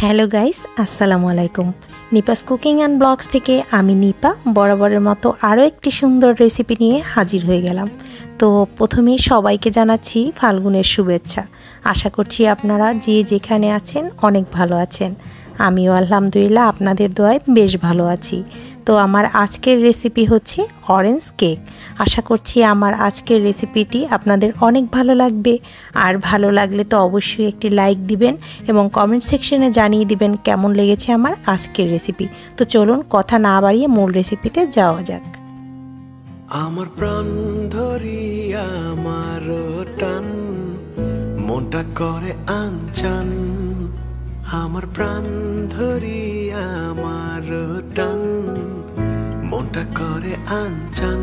Hello guys, আসসালামু আলাইকুম। নিপাস cooking and blogs থেকে আমি নিপা বরাবরের মতো আরও একটি সুন্দর রেসিপি নিয়ে হাজির হয়ে গেলাম। তো প্রথমেই সবাইকে জানাচ্ছি ফাল্গুনের শুভেচ্ছা। আশা করছি আপনারা যে যেখানে আছেন অনেক ভালো আছেন। আমিও আলহামদুলিল্লাহ আপনাদের দোয়ায় বেশ ভালো আছি। তো আমার আজকের রেসিপি হচ্ছে অরেঞ্জ কেক। আশা করছি আমার আজকের রেসিপিটি আপনাদের অনেক ভালো লাগবে। আর ভালো লাগলে তো অবশ্যই একটি লাইক দিবেন এবং কমেন্ট সেকশনে জানিয়ে দিবেন কেমন লেগেছে আমার আজকের রেসিপি। তো চলুন কথা না বাড়িয়ে মূল রেসিপিতে যাওয়া যাক। আমার প্রাণ ধরিয়া আমার টান মনটা করে আনচান, আমার প্রাণ ধরিয়া আমার টান মনটা করে আনচান।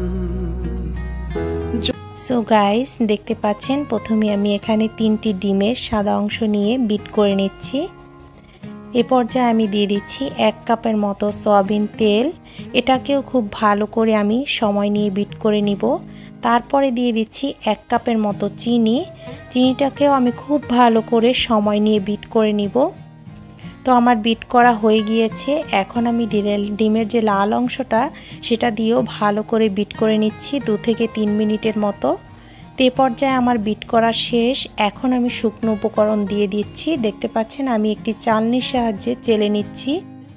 সো গাইস, দেখতে পাচ্ছেন প্রথমে আমি এখানে 3টি ডিমের সাদা অংশ নিয়ে বিট করে নিচ্ছি। এ পর্যায়ে আমি দিয়ে দিচ্ছি 1 কাপের মতো সয়াবিন তেল। এটাকেও খুব ভালো করে আমি সময় নিয়ে বিট করে নিব। তারপরে দিয়ে দিচ্ছি 1 কাপের মতো চিনি। চিনিটাকেও আমি খুব ভালো করে সময় নিয়ে বিট করে নিব। তো আমার বিট করা হয়ে গিয়েছে। এখন আমি ডিমের যে লাল অংশটা সেটা দিয়েও ভালো করে বিট করে নিচ্ছি 2 থেকে 3 মিনিটের মতো। তে পর্যায়ে আমার বিট করা শেষ। এখন আমি শুকনো উপকরণ দিয়ে দিচ্ছি। দেখতে পাচ্ছেন আমি একটি চালনির সাহায্যে চেলে নিচ্ছি।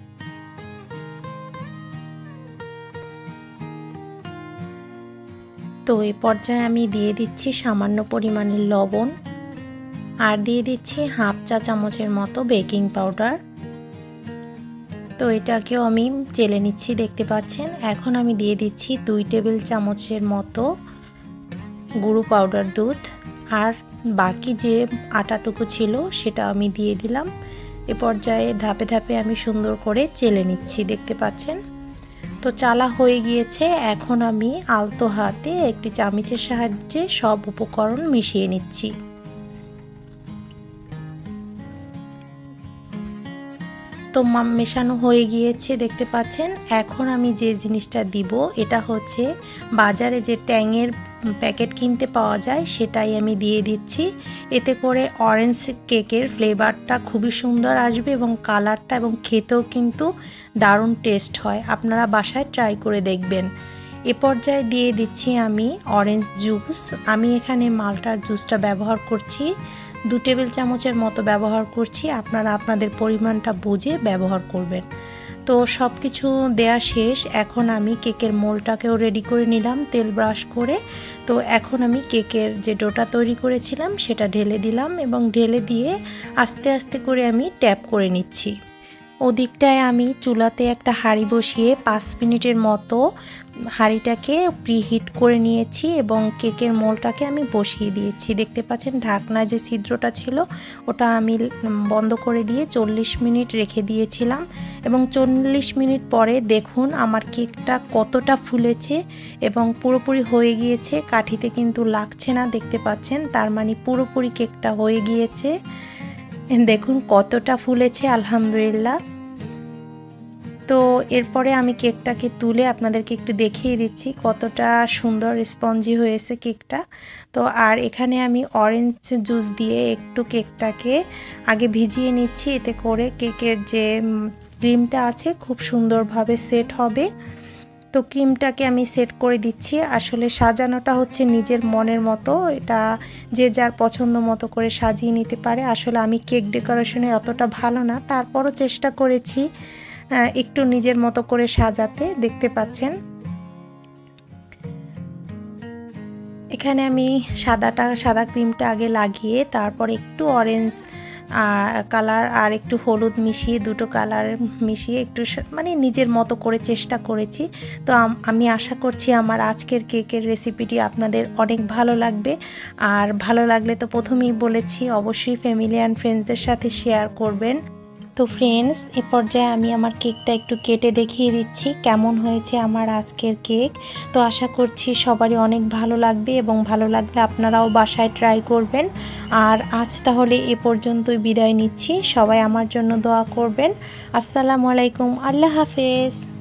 তো এই পর্যায়ে আমি দিয়ে দিচ্ছি সামান্য পরিমাণের লবণ আর দিয়ে দিচ্ছি হাফ চা চামচের মতো বেকিং পাউডার। তো এটাকেও আমি চেলে নিচ্ছি, দেখতে পাচ্ছেন। এখন আমি দিয়ে দিচ্ছি 2 টেবিল চামচের মতো গুঁড়ো পাউডার দুধ আর বাকি যে আটাটুকু ছিল সেটা আমি দিয়ে দিলাম। এ পর্যায়ে ধাপে ধাপে আমি সুন্দর করে চেলে নিচ্ছি, দেখতে পাচ্ছেন। তো চালা হয়ে গিয়েছে। এখন আমি আলতো হাতে একটি চামচের সাহায্যে সব উপকরণ মিশিয়ে নিচ্ছি। তো মেশানো হয়ে গিয়েছে, দেখতে পাচ্ছেন। এখন আমি যে জিনিসটা দিব এটা হচ্ছে বাজারে যে ট্যাংয়ের প্যাকেট কিনতে পাওয়া যায় সেটাই আমি দিয়ে দিচ্ছি। এতে করে অরেঞ্জ কেকের ফ্লেভারটা খুবই সুন্দর আসবে এবং কালারটা এবং খেতেও কিন্তু দারুণ টেস্ট হয়। আপনারা বাসায় ট্রাই করে দেখবেন। এ পর্যায়ে দিয়ে দিচ্ছি আমি অরেঞ্জ জুস। আমি এখানে মাল্টার জুসটা ব্যবহার করছি, 2 টেবিল চামচের মতো ব্যবহার করছি। আপনারা আপনাদের পরিমাণটা বুঝে ব্যবহার করবেন। তো সব কিছু দেয়া শেষ। এখন আমি কেকের মোলটাকেও রেডি করে নিলাম তেল ব্রাশ করে। তো এখন আমি কেকের যে ডোটা তৈরি করেছিলাম সেটা ঢেলে দিলাম এবং ঢেলে দিয়ে আস্তে আস্তে করে আমি ট্যাপ করে নিচ্ছি। ওদিকটায় আমি চুলাতে একটা হাঁড়ি বসিয়ে 5 মিনিটের মতো হাঁড়িটাকে প্রিহিট করে নিয়েছি এবং কেকের মোলটাকে আমি বসিয়ে দিয়েছি। দেখতে পাচ্ছেন ঢাকনা যে ছিদ্রটা ছিল ওটা আমি বন্ধ করে দিয়ে 40 মিনিট রেখে দিয়েছিলাম এবং 40 মিনিট পরে দেখুন আমার কেকটা কতটা ফুলেছে এবং পুরোপুরি হয়ে গিয়েছে। কাঠিতে কিন্তু লাগছে না, দেখতে পাচ্ছেন। তার মানে পুরোপুরি কেকটা হয়ে গিয়েছে। দেখুন কতটা ফুলেছে, আলহামদুলিল্লাহ। তো এরপরে আমি কেকটাকে তুলে আপনাদেরকে একটু দেখিয়ে দিচ্ছি কতটা সুন্দর স্পঞ্জি হয়েছে কেকটা। তো আর এখানে আমি অরেঞ্জ জুস দিয়ে একটু কেকটাকে আগে ভিজিয়ে নিচ্ছি, এতে করে কেকের যে ক্রিমটা আছে খুব সুন্দরভাবে সেট হবে। তো ক্রিমটাকে আমি সেট করে দিচ্ছি। আসলে সাজানোটা হচ্ছে নিজের মনের মতো, এটা যে যার পছন্দ মতো করে সাজিয়ে নিতে পারে। আসলে আমি কেক ডেকোরেশনে অতটা ভালো না, তারপরও চেষ্টা করেছি একটু নিজের মতো করে সাজাতে, দেখতে পাচ্ছেন। এখানে আমি সাদা ক্রিমটা আগে লাগিয়ে তারপর একটু অরেঞ্জ কালার আর একটু হলুদ মিশিয়ে, দুটো কালার মিশিয়ে একটু মানে নিজের মতো করে চেষ্টা করেছি। তো আমি আশা করছি আমার আজকের কেকের রেসিপিটি আপনাদের অনেক ভালো লাগবে। আর ভালো লাগলে তো প্রথমেই বলেছি অবশ্যই ফ্যামিলি অ্যান্ড ফ্রেন্ডসদের সাথে শেয়ার করবেন। তো ফ্রেন্ডস, এ পর্যায়ে আমি আমার কেকটা একটু কেটে দেখিয়ে দিচ্ছি কেমন হয়েছে আমার আজকের কেক। তো আশা করছি সবারই অনেক ভালো লাগবে এবং ভালো লাগলে আপনারাও বাসায় ট্রাই করবেন। আর আজ তাহলে এ পর্যন্তই বিদায় নিচ্ছি। সবাই আমার জন্য দোয়া করবেন। আসসালামু আলাইকুম, আল্লাহ হাফেজ।